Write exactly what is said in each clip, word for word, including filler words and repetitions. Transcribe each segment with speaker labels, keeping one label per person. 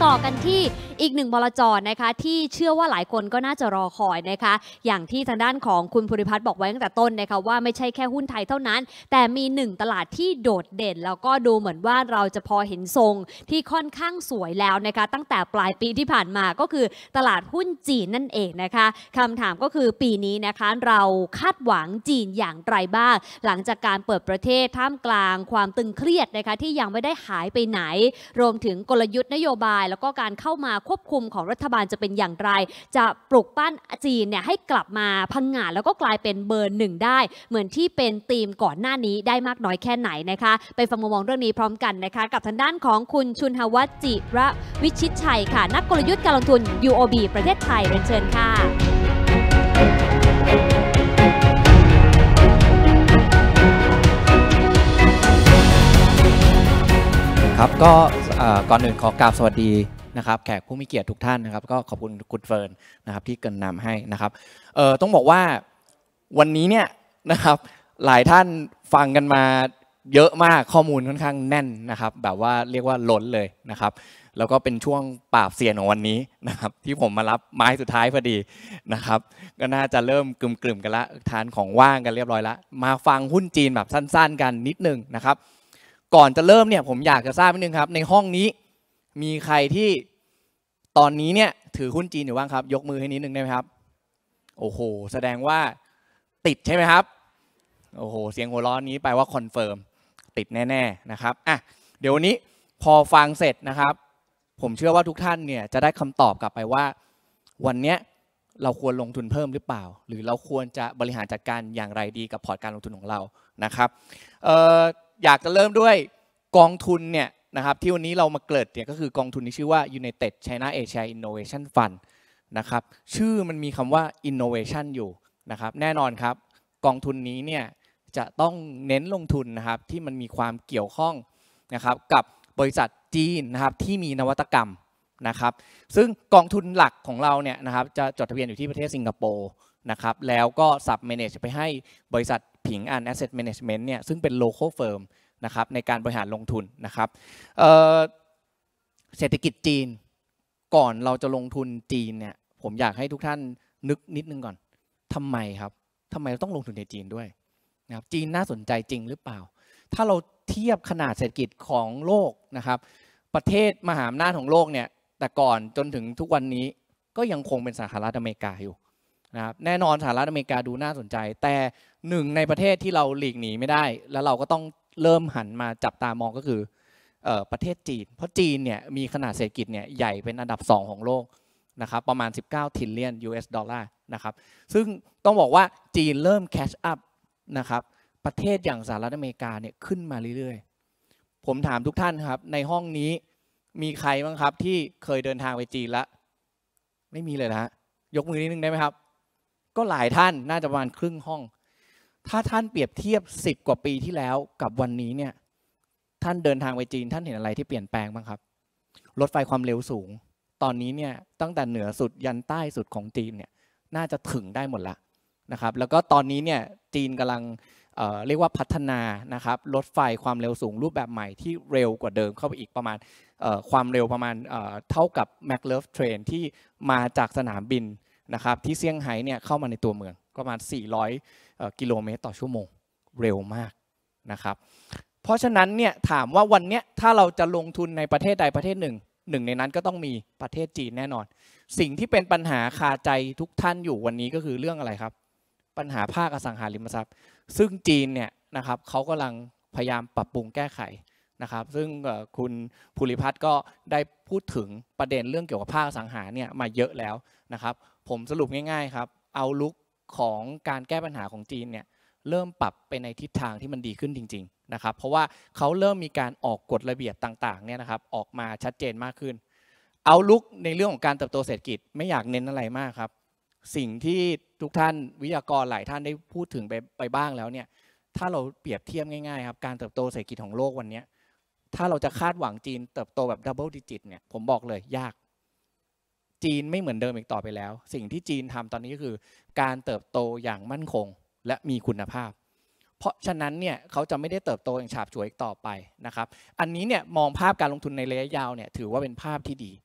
Speaker 1: ต่อกันที่อีกหนึ่งบลจ.นะคะที่เชื่อว่าหลายคนก็น่าจะรอคอยนะคะอย่างที่ทางด้านของคุณภูริพัฒน์บอกไว้ตั้งแต่ต้นนะคะว่าไม่ใช่แค่หุ้นไทยเท่านั้นแต่มีหนึ่งตลาดที่โดดเด่นแล้วก็ดูเหมือนว่าเราจะพอเห็นทรงที่ค่อนข้างสวยแล้วนะคะตั้งแต่ปลายปีที่ผ่านมาก็คือตลาดหุ้นจีนนั่นเองนะคะคำถามก็คือปีนี้นะคะเราคาดหวังจีนอย่างไรบ้างหลังจากการเปิดประเทศท่ามกลางความตึงเครียดนะคะที่ยังไม่ได้หายไปไหนรวมถึงกลยุทธ์นโยบายแล้วก็การเข้ามาควบคุมของรัฐบาลจะเป็นอย่างไรจะปลุกปั้นจีนเนี่ยให้กลับมาพังงาดแล้วก็กลายเป็นเบอร์หนึ่งได้เหมือนที่เป็นธีมก่อนหน้านี้ได้มากน้อยแค่ไหนนะคะไปฟังมุมมองเรื่องนี้พร้อมกันนะคะกับทางด้านของคุณชุนหวัฒน์จิระวิชิตชัยค่ะนักกลยุทธ์การลงทุน ยู โอ บี ประเทศไทยเรียนเชิญค่ะ
Speaker 2: ครับก็ก่อนอื่นขอกราบสวัสดีนะครับแขกผู้มีเกียรติทุกท่านนะครับก็ขอบคุณคุณเฟิร์นนะครับที่เกริ่นนำให้นะครับเอ่อต้องบอกว่าวันนี้เนี่ยนะครับหลายท่านฟังกันมาเยอะมากข้อมูลค่อนข้างแน่นนะครับแบบว่าเรียกว่าล้นเลยนะครับแล้วก็เป็นช่วงปราบเซียนของวันนี้นะครับที่ผมมารับไม้สุดท้ายพอดีนะครับก็น่าจะเริ่มกลุ่มๆกันละทานของว่างกันเรียบร้อยแล้วมาฟังหุ้นจีนแบบสั้นๆกันนิดนึงนะครับก่อนจะเริ่มเนี่ยผมอยากจะทราบนิดนึงครับในห้องนี้มีใครที่ตอนนี้เนี่ยถือหุ้นจีนอยู่บ้างครับยกมือให้นิดนึงได้ไหมครับโอ้โหแสดงว่าติดใช่ไหมครับโอ้โหเสียงหัวเราะนี้แปลว่าคอนเฟิร์มติดแน่ๆนะครับอ่ะเดี๋ยววันนี้พอฟังเสร็จนะครับผมเชื่อว่าทุกท่านเนี่ยจะได้คำตอบกลับไปว่าวันนี้เราควรลงทุนเพิ่มหรือเปล่าหรือเราควรจะบริหารจัดการอย่างไรดีกับพอร์ตการลงทุนของเรานะครับเอ่ออยากจะเริ่มด้วยกองทุนเนี่ยนะครับที่วันนี้เรามาเกริ่นเนี่ยก็คือกองทุนที่ชื่อว่า United China Asia Innovation Fund นะครับชื่อมันมีคำว่า Innovation อยู่นะครับแน่นอนครับกองทุนนี้เนี่ยจะต้องเน้นลงทุนนะครับที่มันมีความเกี่ยวข้องนะครับกับบริษัทจีนนะครับที่มีนวัตกรรมนะครับซึ่งกองทุนหลักของเราเนี่ยนะครับจะจดทะเบียนอยู่ที่ประเทศสิงคโปร์นะครับแล้วก็ Sub Manage ไปให้บริษัทผิงอัน Asset Management เนี่ยซึ่งเป็น local firm นะครับในการบริหารลงทุนนะครับ เ, เศรษฐกิจจีนก่อนเราจะลงทุนจีนเนี่ยผมอยากให้ทุกท่านนึกนิดนึงก่อนทำไมครับทำไมเราต้องลงทุนในจีนด้วยนะครับจีนน่าสนใจจริงหรือเปล่าถ้าเราเทียบขนาดเศรษฐกิจของโลกนะครับประเทศมหาอำนาจของโลกเนี่ยแต่ก่อนจนถึงทุกวันนี้ก็ยังคงเป็นสหรัฐอเมริกาอยู่นะครับแน่นอนสหรัฐอเมริกาดูน่าสนใจแต่หนึ่งในประเทศที่เราหลีกหนีไม่ได้แล้วเราก็ต้องเริ่มหันมาจับตามองก็คือประเทศจีนเพราะจีนเนี่ยมีขนาดเศรษฐกิจเนี่ยใหญ่เป็นอันดับสองของโลกนะครับประมาณสิบเก้า trillion ยู เอส ดอลลาร์นะครับซึ่งต้องบอกว่าจีนเริ่ม catch up นะครับประเทศอย่างสหรัฐอเมริกาเนี่ยขึ้นมาเรื่อยๆผมถามทุกท่านครับในห้องนี้มีใครบ้างครับที่เคยเดินทางไปจีนแล้วไม่มีเลยนะฮะยกมือนิดนึงได้ไหมครับก็หลายท่านน่าจะประมาณครึ่งห้องถ้าท่านเปรียบเทียบสิบกว่าปีที่แล้วกับวันนี้เนี่ยท่านเดินทางไปจีนท่านเห็นอะไรที่เปลี่ยนแปลงบ้างครับรถไฟความเร็วสูงตอนนี้เนี่ยตั้งแต่เหนือสุดยันใต้สุดของจีนเนี่ยน่าจะถึงได้หมดละนะครับแล้วก็ตอนนี้เนี่ยจีนกำลัง เอ่อ เรียกว่าพัฒนานะครับรถไฟความเร็วสูงรูปแบบใหม่ที่เร็วกว่าเดิมเข้าไปอีกประมาณความเร็วประมาณเท่ากับ Maglev Train ที่มาจากสนามบินนะครับที่เซี่ยงไฮ้เนี่ยเข้ามาในตัวเมืองประมาณสี่ร้อยกิโลเมตรต่อชั่วโมงเร็วมากนะครับเพราะฉะนั้นเนี่ยถามว่าวันนี้ถ้าเราจะลงทุนในประเทศใดประเทศหนึ่งหนึ่งในนั้นก็ต้องมีประเทศจีนแน่นอนสิ่งที่เป็นปัญหาคาใจทุกท่านอยู่วันนี้ก็คือเรื่องอะไรครับปัญหาภาคอสังหาริมทรัพย์ซึ่งจีนเนี่ยนะครับเขากำลังพยายามปรับปรุงแก้ไขนะครับซึ่งคุณภูริพัฒน์ก็ได้พูดถึงประเด็นเรื่องเกี่ยวกับภาคอสังหาเนี่ยมาเยอะแล้วนะครับผมสรุปง่ายๆครับเอาลุกของการแก้ปัญหาของจีนเนี่ยเริ่มปรับไปในทิศทางที่มันดีขึ้นจริงๆนะครับเพราะว่าเขาเริ่มมีการออกกฎระเบียบต่างๆเนี่ยนะครับออกมาชัดเจนมากขึ้นเอาลุกในเรื่องของการเติบโตเศรษฐกิจไม่อยากเน้นอะไรมากครับสิ่งที่ทุกท่านวิทยากรหลายท่านได้พูดถึงไปไปบ้างแล้วเนี่ยถ้าเราเปรียบเทียบง่ายๆครับการเติบโตเศรษฐกิจของโลกวันนี้ถ้าเราจะคาดหวังจีนเติบโตแบบดับเบิลดิจิตเนี่ยผมบอกเลยยากจีนไม่เหมือนเดิมอีกต่อไปแล้วสิ่งที่จีนทำตอนนี้ก็คือการเติบโตอย่างมั่นคงและมีคุณภาพเพราะฉะนั้นเนี่ยเขาจะไม่ได้เติบโตอย่างฉาบฉวยอีกต่อไปนะครับอันนี้เนี่ยมองภาพการลงทุนในระยะยาวเนี่ยถือว่าเป็นภาพที่ดี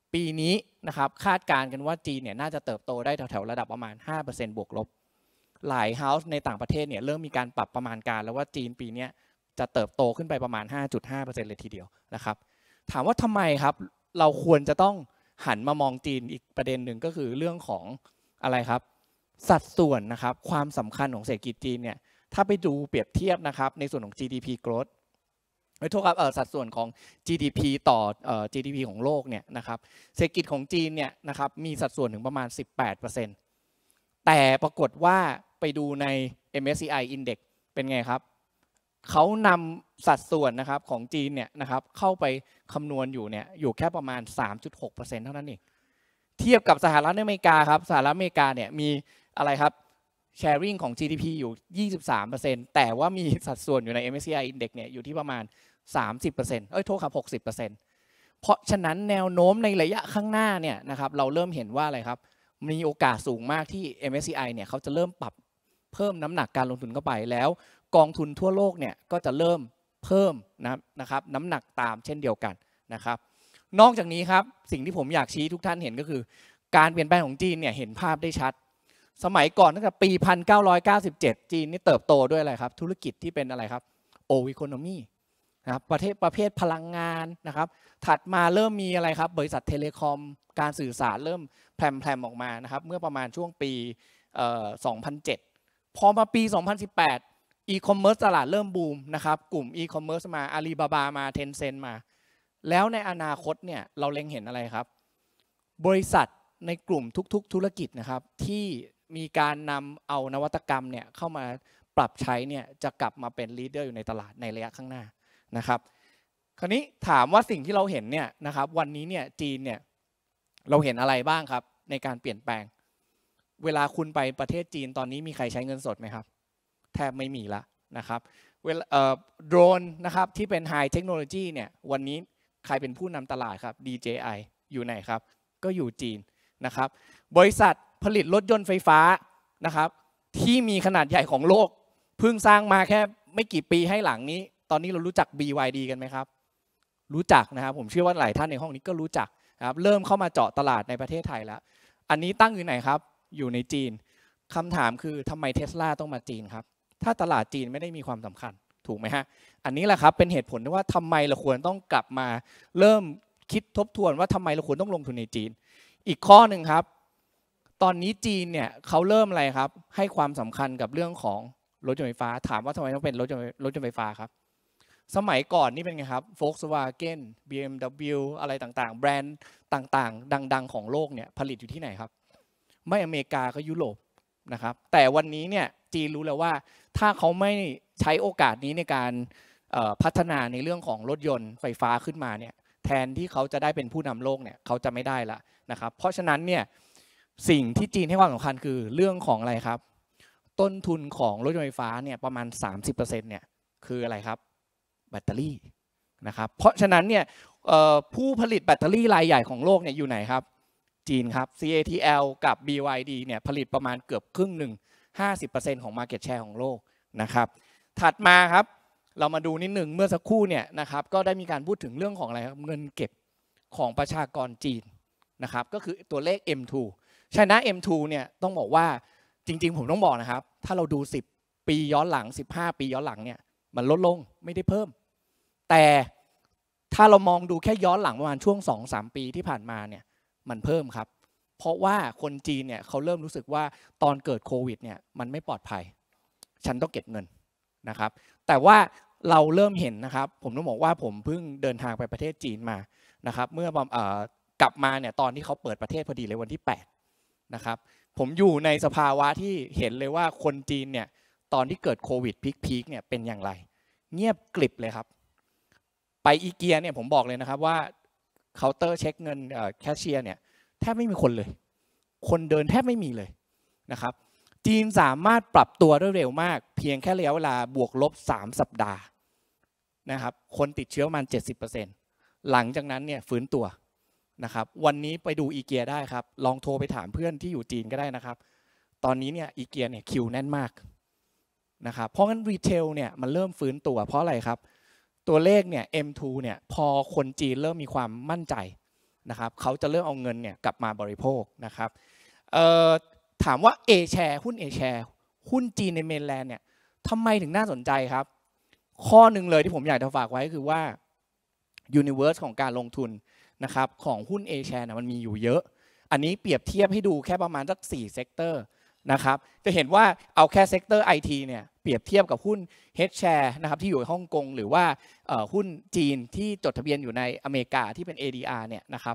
Speaker 2: ปีนี้นะครับคาดการณ์กันว่าจีนเนี่ยน่าจะเติบโตได้แถวๆระดับประมาณ ห้าเปอร์เซ็นต์ บวกลบหลายเฮ้าส์ในต่างประเทศเนี่ยเริ่มมีการปรับประมาณการแล้วว่าจีนปีนี้จะเติบโตขึ้นไปประมาณ ห้าจุดห้าเปอร์เซ็นต์ เลยทีเดียวนะครับถามว่าทำไมครับเราควรจะต้องหันมามองจีนอีกประเด็นหนึ่งก็คือเรื่องของอะไรครับสัดส่วนนะครับความสำคัญของเศรษฐกิจจีนเนี่ยถ้าไปดูเปรียบเทียบนะครับในส่วนของ จี ดี พี growth ไม่โทษครับเออสัดส่วนของ จี ดี พี ต่อเอ่อ จี ดี พี ของโลกเนี่ยนะครับเศรษฐกิจของจีนเนี่ยนะครับมีสัดส่วนถึงประมาณ สิบแปดเปอร์เซ็นต์ แต่ปรากฏว่าไปดูใน เอ็ม เอส ซี ไอ Index เป็นไงครับเขานำสัดส่วนนะครับของจีนเนี่ยนะครับเข้าไปคำนวณอยู่เนี่ยอยู่แค่ประมาณ สามจุดหกเปอร์เซ็นต์ เท่านั้นเองเทียบกับสหรัฐอเมริกาครับสหรัฐอเมริกาเนี่ยมีอะไรครับ sharing ของ จี ดี พี อยู่ ยี่สิบสามเปอร์เซ็นต์ แต่ว่ามีสัดส่วนอยู่ใน เอ็ม เอส ซี ไอ Index เนี่ยอยู่ที่ประมาณ สามสิบเปอร์เซ็นต์ เอ้ยโทษครับ หกสิบเปอร์เซ็นต์ เพราะฉะนั้นแนวโน้มในระยะข้างหน้าเนี่ยนะครับเราเริ่มเห็นว่าอะไรครับมีโอกาสสูงมากที่ เอ็ม เอส ซี ไอ เนี่ยเขาจะเริ่มปรับเพิ่มน้ำหนักการลงทุนเข้าไปแล้วกองทุนทั่วโลกเนี่ยก็จะเริ่มเพิ่มนะครับน้ำหนักตามเช่นเดียวกันนะครับนอกจากนี้ครับสิ่งที่ผมอยากชี้ทุกท่านเห็นก็คือการเปลี่ยนแปลงของจีนเนี่ยเห็นภาพได้ชัดสมัยก่อนตั้งแต่ปี หนึ่งพันเก้าร้อยเก้าสิบเจ็ด จีนนี่เติบโตด้วยอะไรครับธุรกิจที่เป็นอะไรครับโออีโคโนมีนะครับประเทศประเภทพลังงานนะครับถัดมาเริ่มมีอะไรครับบริษัทเทเลคอมการสื่อสารเริ่มแพรมๆออกมานะครับเมื่อประมาณช่วงปีเอ่อสองพันเจ็ดพอมาปีสองพันสิบแปดอีคอมเมิร์ซตลาดเริ่มบูมนะครับกลุ่มอีคอมเมิร์ซมาอาลีบาบามาเทนเซ็นต์มาแล้วในอนาคตเนี่ยเราเล็งเห็นอะไรครับบริษัทในกลุ่มทุกๆธุรกิจนะครับที่มีการนำเอานวัตกรรมเนี่ยเข้ามาปรับใช้เนี่ยจะกลับมาเป็นลีดเดอร์อยู่ในตลาดในระยะข้างหน้านะครับคราวนี้ถามว่าสิ่งที่เราเห็นเนี่ยนะครับวันนี้เนี่ยจีนเนี่ยเราเห็นอะไรบ้างครับในการเปลี่ยนแปลงเวลาคุณไปประเทศจีนตอนนี้มีใครใช้เงินสดไหมครับแทบไม่มีละนะครับเวลาโดรนนะครับที่เป็นไฮเทคโนโลยีเนี่ยวันนี้ใครเป็นผู้นำตลาดครับ ดี เจ ไอ อยู่ไหนครับก็อยู่จีนนะครับบริษัทผลิตรถยนต์ไฟฟ้านะครับที่มีขนาดใหญ่ของโลกเพิ่งสร้างมาแค่ไม่กี่ปีให้หลังนี้ตอนนี้เรารู้จัก บี วาย ดี กันไหมครับรู้จักนะครับผมเชื่อว่าหลายท่านในห้องนี้ก็รู้จักนะครับเริ่มเข้ามาเจาะตลาดในประเทศไทยแล้วอันนี้ตั้งอยู่ไหนครับอยู่ในจีนคำถามคือทำไม Tesla ต้องมาจีนครับถ้าตลาดจีนไม่ได้มีความสำคัญถูกไหมฮะอันนี้แหละครับเป็นเหตุผลที่ว่าทำไมเราควรต้องกลับมาเริ่มคิดทบทวนว่าทำไมเราควรต้องลงทุนในจีนอีกข้อหนึ่งครับตอนนี้จีนเนี่ยเขาเริ่มอะไรครับให้ความสำคัญกับเรื่องของรถยนต์ไฟฟ้าถามว่าทำไมต้องเป็นรถยนต์รถยนต์ไฟฟ้าครับสมัยก่อนนี่เป็นไงครับ Volkswagen บี เอ็ม ดับเบิลยู อะไรต่างๆแบรนด์ต่างๆดังๆของโลกเนี่ยผลิตอยู่ที่ไหนครับไม่อเมริกาก็ยุโรปนะครับแต่วันนี้เนี่ยจีนรู้แล้วว่าถ้าเขาไม่ใช้โอกาสนี้ในการพัฒนาในเรื่องของรถยนต์ไฟฟ้าขึ้นมาเนี่ยแทนที่เขาจะได้เป็นผู้นำโลกเนี่ยเขาจะไม่ได้ละนะครับเพราะฉะนั้นเนี่ยสิ่งที่จีนให้ความสำคัญคือเรื่องของอะไรครับต้นทุนของรถยนต์ไฟฟ้าเนี่ยประมาณ สามสิบเปอร์เซ็นต์ เนี่ยคืออะไรครับแบตเตอรี่นะครับเพราะฉะนั้นเนี่ยผู้ผลิตแบตเตอรี่รายใหญ่ของโลกเนี่ยอยู่ไหนครับจีนครับ ซี เอ ที แอล กับ บี วาย ดี เนี่ยผลิตประมาณเกือบครึ่งหนึ่ง ห้าสิบเปอร์เซ็นต์ ของ Market Share ของโลกนะครับถัดมาครับเรามาดูนิดหนึ่งเมื่อสักครู่เนี่ยนะครับก็ได้มีการพูดถึงเรื่องของอะไรครับเงินเก็บของประชากรจีนนะครับก็คือตัวเลข เอ็ม ทู ชนะ เอ็ม ทู เนี่ยต้องบอกว่าจริงๆผมต้องบอกนะครับถ้าเราดูสิบปีย้อนหลังสิบห้าปีย้อนหลังเนี่ยมันลดลงไม่ได้เพิ่มแต่ถ้าเรามองดูแค่ย้อนหลังประมาณช่วง สองถึงสาม ปีที่ผ่านมาเนี่ยมันเพิ่มครับเพราะว่าคนจีนเนี่ยเขาเริ่มรู้สึกว่าตอนเกิดโควิดเนี่ยมันไม่ปลอดภัยฉันต้องเก็บเงินนะครับแต่ว่าเราเริ่มเห็นนะครับผมต้องบอกว่าผมเพิ่งเดินทางไปประเทศจีนมานะครับเมื่อกลับมาเนี่ยตอนที่เขาเปิดประเทศพอดีเลยวันที่แปดนะครับผมอยู่ในสภาวะที่เห็นเลยว่าคนจีนเนี่ยตอนที่เกิดโควิดพีคๆเนี่ยเป็นอย่างไรเงียบกริบเลยครับไปอีเกียเนี่ยผมบอกเลยนะครับว่าเคาน์เตอร์เช็คเงินแคชเชียร์เนี่ยแทบไม่มีคนเลยคนเดินแทบไม่มีเลยนะครับจีนสามารถปรับตัวได้เร็วมากเพียงแค่ระยะเวลาบวกลบสามสัปดาห์นะครับคนติดเชื้อประมาณ เจ็ดสิบเปอร์เซ็นต์ หลังจากนั้นเนี่ยฟื้นตัวนะครับวันนี้ไปดูอีเกียได้ครับลองโทรไปถามเพื่อนที่อยู่จีนก็ได้นะครับตอนนี้เนี่ยอีเกียเนี่ยคิวแน่นมากนะครับเพราะงั้นรีเทลเนี่ยมันเริ่มฟื้นตัวเพราะอะไรครับตัวเลขเนี่ย เอ็ม ทู เนี่ยพอคนจีนเริ่มมีความมั่นใจนะครับเขาจะเริ่มเอาเงินเนี่ยกลับมาบริโภคนะครับถามว่า A share หุ้น A share หุ้นจีนในเมนแลนด์เนี่ยทำไมถึงน่าสนใจครับข้อหนึ่งเลยที่ผมอยากจะฝากไว้คือว่า universe ของการลงทุนนะครับของหุ้น A share นะมันมีอยู่เยอะอันนี้เปรียบเทียบให้ดูแค่ประมาณสักสี่เซกเตอร์นะครับจะเห็นว่าเอาแค่เซกเตอร์ ไอ ที เนี่ยเปรียบเทียบกับหุ้น H share นะครับที่อยู่ในฮ่องกงหรือว่าหุ้นจีนที่จดทะเบียนอยู่ในอเมริกาที่เป็น เอ ดี อาร์ เนี่ยนะครับ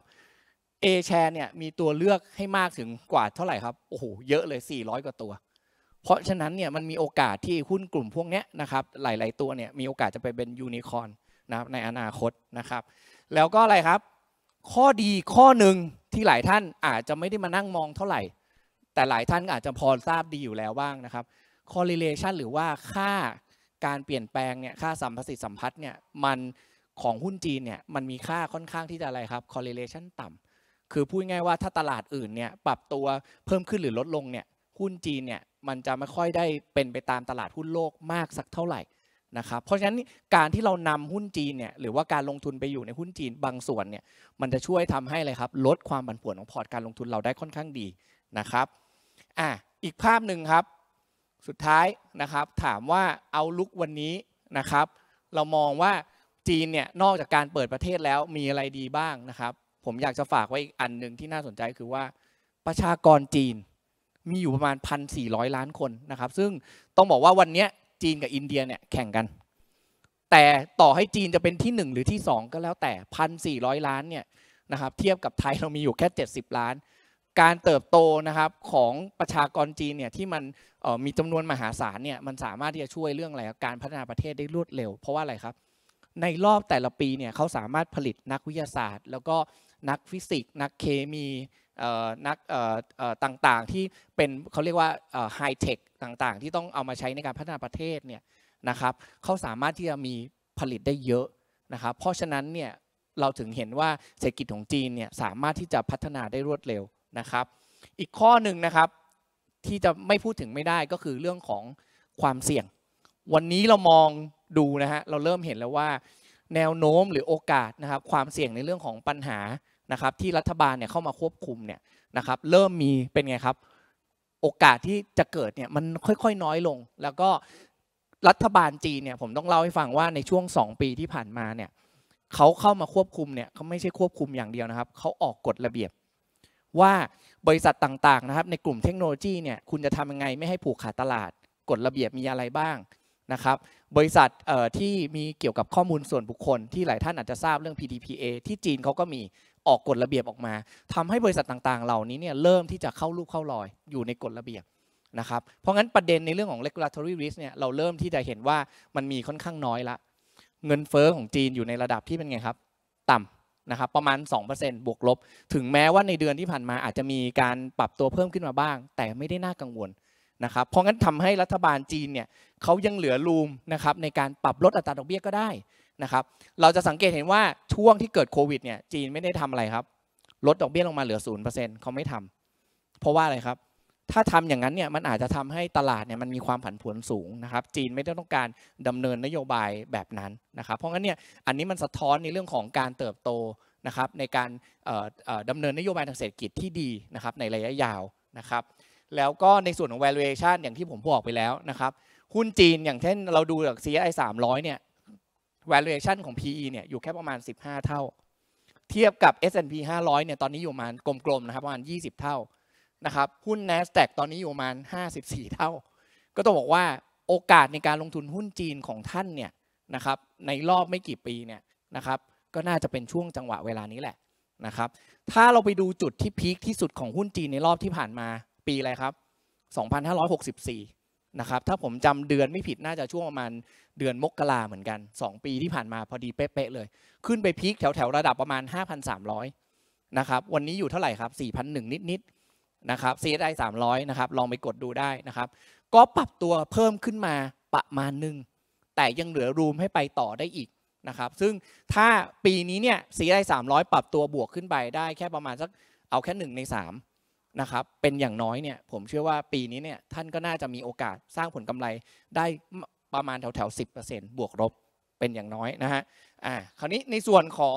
Speaker 2: A share เนี่ยมีตัวเลือกให้มากถึงกว่าเท่าไหร่ครับโอ้โหเยอะเลยสี่ร้อยกว่าตัวเพราะฉะนั้นเนี่ยมันมีโอกาสที่หุ้นกลุ่มพวกนี้นะครับหลายๆตัวเนี่ยมีโอกาสจะไปเป็นยูนิคอร์นนะครับในอนาคตนะครับแล้วก็อะไรครับข้อดีข้อหนึ่งที่หลายท่านอาจจะไม่ได้มานั่งมองเท่าไหร่แต่หลายท่านอาจจะพอทราบดีอยู่แล้วบ้างนะครับ correlation หรือว่าค่าการเปลี่ยนแปลงเนี่ยค่าสัมประสิทธิสัมพัทธ์เนี่ยมันของหุ้นจีนเนี่ยมันมีค่าค่อนข้างที่จะอะไรครับ correlation ต่ำคือพูดง่ายว่าถ้าตลาดอื่นเนี่ยปรับตัวเพิ่มขึ้นหรือลดลงเนี่ยหุ้นจีนเนี่ยมันจะไม่ค่อยได้เป็นไปตามตลาดหุ้นโลกมากสักเท่าไหร่นะครับเพราะฉะนั้นการที่เรานำหุ้นจีนเนี่ยหรือว่าการลงทุนไปอยู่ในหุ้นจีนบางส่วนเนี่ยมันจะช่วยทำให้อะไรครับลดความผันผวนของพอร์ตการลงทุนเราได้ค่อนข้างดีนะครับอ่ะอีกภาพหนึ่งครับสุดท้ายนะครับถามว่าเอาลุกวันนี้นะครับเรามองว่าจีนเนี่ยนอกจากการเปิดประเทศแล้วมีอะไรดีบ้างนะครับผมอยากจะฝากไว้อีกอันหนึ่งที่น่าสนใจคือว่าประชากรจีนมีอยู่ประมาณ หนึ่งพันสี่ร้อย ล้านคนนะครับซึ่งต้องบอกว่าวันนี้จีนกับอินเดียเนี่ยแข่งกันแต่ต่อให้จีนจะเป็นที่หนึ่งหรือที่สองก็แล้วแต่ หนึ่งพันสี่ร้อย ล้านเนี่ยนะครับเทียบกับไทยเรามีอยู่แค่เจ็ดสิบล้านการเติบโตนะครับของประชากรจีนเนี่ยที่มันมีจำนวนมหาศาลเนี่ยมันสามารถที่จะช่วยเรื่องอะไรการพัฒนาประเทศได้รวดเร็วเพราะว่าอะไรครับในรอบแต่ละปีเนี่ยเขาสามารถผลิตนักวิทยาศาสตร์แล้วก็นักฟิสิกส์นักเคมีนักต่างๆที่เป็นเขาเรียกว่าไฮเทคต่างๆที่ต้องเอามาใช้ในการพัฒนาประเทศเนี่ยนะครับเขาสามารถที่จะมีผลิตได้เยอะนะครับเพราะฉะนั้นเนี่ยเราถึงเห็นว่าเศรษฐกิจของจีนเนี่ยสามารถที่จะพัฒนาได้รวดเร็วนะครับอีกข้อหนึ่งนะครับที่จะไม่พูดถึงไม่ได้ก็คือเรื่องของความเสี่ยงวันนี้เรามองดูนะฮะเราเริ่มเห็นแล้วว่าแนวโน้มหรือโอกาสนะครับความเสี่ยงในเรื่องของปัญหานะครับที่รัฐบาลเนี่ยเข้ามาควบคุมเนี่ยนะครับเริ่มมีเป็นไงครับโอกาสที่จะเกิดเนี่ยมันค่อยๆน้อยลงแล้วก็รัฐบาลจีนเนี่ยผมต้องเล่าให้ฟังว่าในช่วงสองปีที่ผ่านมาเนี่ยเขาเข้ามาควบคุมเนี่ยเขาไม่ใช่ควบคุมอย่างเดียวนะครับเขาออกกฎระเบียบว่าบริษัทต่างๆนะครับในกลุ่มเทคโนโลยีเนี่ยคุณจะทำยังไงไม่ให้ผูกขาดตลาดกฎระเบียบมีอะไรบ้างนะครับบริษัทที่มีเกี่ยวกับข้อมูลส่วนบุคคลที่หลายท่านอาจจะทราบเรื่อง พี ดี พี เอ ที่จีนเขาก็มีออกกฎระเบียบออกมาทำให้บริษัทต่างๆเหล่านี้เนี่ยเริ่มที่จะเข้ารูปเข้ารอยอยู่ในกฎระเบียบนะครับเพราะงั้นประเด็นในเรื่องของ regulatory risk เนี่ยเราเริ่มที่จะเห็นว่ามันมีค่อนข้างน้อยละเงินเฟ้อของจีนอยู่ในระดับที่เป็นไงครับต่ำนะครับประมาณ สองเปอร์เซ็นต์ บวกลบถึงแม้ว่าในเดือนที่ผ่านมาอาจจะมีการปรับตัวเพิ่มขึ้นมาบ้างแต่ไม่ได้น่ากังวลนะครับเพราะงั้นทำให้รัฐบาลจีนเนี่ยเขายังเหลือรูมนะครับในการปรับลดอัตราดอกเบี้ยก็ได้นะครับเราจะสังเกตเห็นว่าช่วงที่เกิดโควิดเนี่ยจีนไม่ได้ทำอะไรครับลดดอกเบี้ยลงมาเหลือ ศูนย์เปอร์เซ็นต์ เขาไม่ทำเพราะว่าอะไรครับถ้าทำอย่างนั้นเนี่ยมันอาจจะทำให้ตลาดเนี่ยมันมีความผันผวนสูงนะครับจีนไม่ได้ต้องการดำเนินนโยบายแบบนั้นนะครับเพราะงั้นเนี่ยอันนี้มันสะท้อนในเรื่องของการเติบโตนะครับในการดำเนินนโยบายทางเศรษฐกิจที่ดีนะครับในระยะยาวนะครับแล้วก็ในส่วนของ valuation อย่างที่ผมบอกไปแล้วนะครับหุ้นจีนอย่างเช่นเราดูจาก ซี เอส ไอ สามร้อยเนี่ย valuation ของ พี อี เนี่ยอยู่แค่ประมาณสิบห้าเท่าเทียบกับ เอส แอนด์ พี ห้าร้อยเนี่ยตอนนี้อยู่ประมาณกลมๆนะครับประมาณยี่สิบเท่านะครับหุ้น NASDAQ ตอนนี้อยู่ประมาณห้าสิบสี่เท่าก็ต้องบอกว่าโอกาสในการลงทุนหุ้นจีนของท่านเนี่ยนะครับในรอบไม่กี่ปีเนี่ยนะครับก็น่าจะเป็นช่วงจังหวะเวลานี้แหละนะครับถ้าเราไปดูจุดที่พีคที่สุดของหุ้นจีนในรอบที่ผ่านมาปีอะไรครับสองพันห้าร้อยหกสิบสี่นะครับถ้าผมจำเดือนไม่ผิดน่าจะช่วงประมาณเดือนมกราเหมือนกันสองปีที่ผ่านมาพอดีเป๊ะๆเลยขึ้นไปพีคแถวๆระดับประมาณ ห้าพันสามร้อย นะครับวันนี้อยู่เท่าไหร่ครับ สี่พันหนึ่ง นิดๆนะครับ ซี เอส ไอ สามร้อยนะครับลองไปกดดูได้นะครับก็ปรับตัวเพิ่มขึ้นมาประมาณนึงแต่ยังเหลือรูมให้ไปต่อได้อีกนะครับซึ่งถ้าปีนี้เนี่ย ซี เอส ไอ สามร้อยปรับตัวบวกขึ้นไปได้แค่ประมาณสักเอาแค่หนึ่งในสามนะครับเป็นอย่างน้อยเนี่ยผมเชื่อว่าปีนี้เนี่ยท่านก็น่าจะมีโอกาสสร้างผลกำไรได้ประมาณแถวๆ สิบเปอร์เซ็นต์ บวกลบเป็นอย่างน้อยนะฮะอ่าคราวนี้ในส่วนของ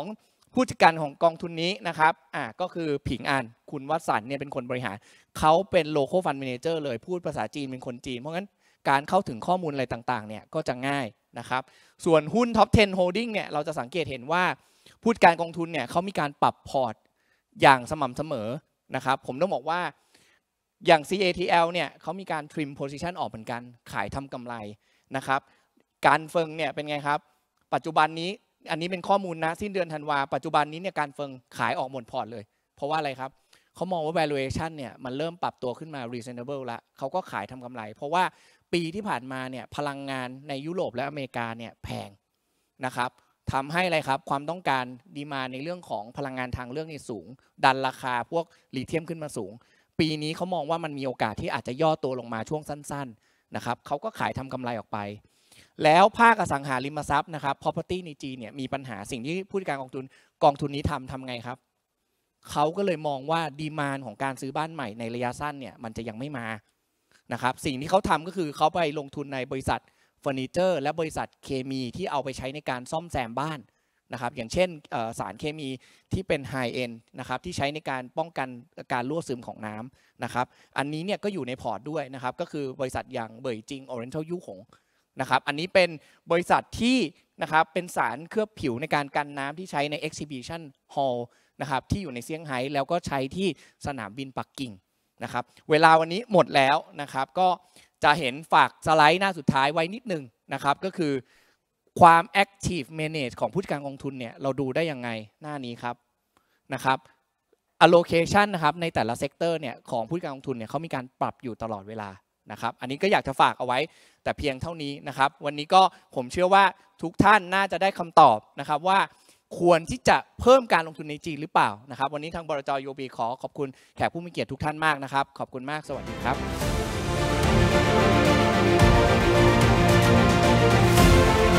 Speaker 2: ผู้จัดการของกองทุนนี้นะครับอ่าก็คือผิงอันคุณวสันต์เนี่ยเป็นคนบริหารเขาเป็น local fund manager เลยพูดภาษาจีนเป็นคนจีนเพราะงั้นการเข้าถึงข้อมูลอะไรต่างๆเนี่ยก็จะง่ายนะครับส่วนหุ้น Top สิบ Holding เนี่ยเราจะสังเกตเห็นว่าผู้จัดการกองทุนเนี่ยเขามีการปรับพอร์ตอย่างสม่ำเสมอนะครับผมต้องบอกว่าอย่าง ซี เอ ที แอล เนี่ยเขามีการ trim position ออกเหมือนกันขายทำกำไรนะครับการเฟิงเนี่ยเป็นไงครับปัจจุบันนี้อันนี้เป็นข้อมูลนะสิ้นเดือนธันวาปัจจุบันนี้เนี่ยการเฟิงขายออกหมดพอร์ตเลยเพราะว่าอะไรครับเขามองว่า valuation เนี่ยมันเริ่มปรับตัวขึ้นมา reasonable แล้วเขาก็ขายทำกำไรเพราะว่าปีที่ผ่านมาเนี่ยพลังงานในยุโรปและอเมริกาเนี่ยแพงนะครับทำให้อะไรครับความต้องการดีมาในเรื่องของพลังงานทางเลือกนี่สูงดันราคาพวกลิเธียมขึ้นมาสูงปีนี้เขามองว่ามันมีโอกาสที่อาจจะย่อตัวลงมาช่วงสั้นๆนะครับเขาก็ขายทำกำไรออกไปแล้วภาคอสังหาริมทรัพย์นะครับ property ในจีนเนี่ยมีปัญหาสิ่งที่ผู้จัดการกองทุนกองทุนนี้ทำทำไงครับเขาก็เลยมองว่าดีมานด์ของการซื้อบ้านใหม่ในระยะสั้นเนี่ยมันจะยังไม่มานะครับสิ่งที่เขาทำก็คือเขาไปลงทุนในบริษัทเฟอร์นิเจอร์และบริษัทเคมีที่เอาไปใช้ในการซ่อมแซมบ้านนะครับอย่างเช่นสารเคมีที่เป็นไฮเอ็นนะครับที่ใช้ในการป้องกันการรั่วซึมของน้ำนะครับอันนี้เนี่ยก็อยู่ในพอร์ตด้วยนะครับก็คือบริษัทอย่างเบยจิงออเรนทัลยู่หงนะครับอันนี้เป็นบริษัทที่นะครับเป็นสารเคลือบผิวในการกันน้ำที่ใช้ใน Exhibition Hall นะครับที่อยู่ในเซี่ยงไฮ้แล้วก็ใช้ที่สนามบินปักกิ่งนะครับเวลาวันนี้หมดแล้วนะครับก็จะเห็นฝากสไลด์หน้าสุดท้ายไว้นิดนึงนะครับก็คือความ active manage ของผู้จัดการกองทุนเนี่ยเราดูได้ยังไงหน้านี้ครับนะครับ allocation นะครับในแต่ละเซกเตอร์เนี่ยของผู้จัดการกองทุนเนี่ยเขามีการปรับอยู่ตลอดเวลานะครับอันนี้ก็อยากจะฝากเอาไว้แต่เพียงเท่านี้นะครับวันนี้ก็ผมเชื่อว่าทุกท่านน่าจะได้คำตอบนะครับว่าควรที่จะเพิ่มการลงทุนในจีนหรือเปล่านะครับวันนี้ทางบลจ.ยู โอ บี ขอขอบคุณแขกผู้มีเกียรติทุกท่านมากนะครับขอบคุณมากสวัสดีครับ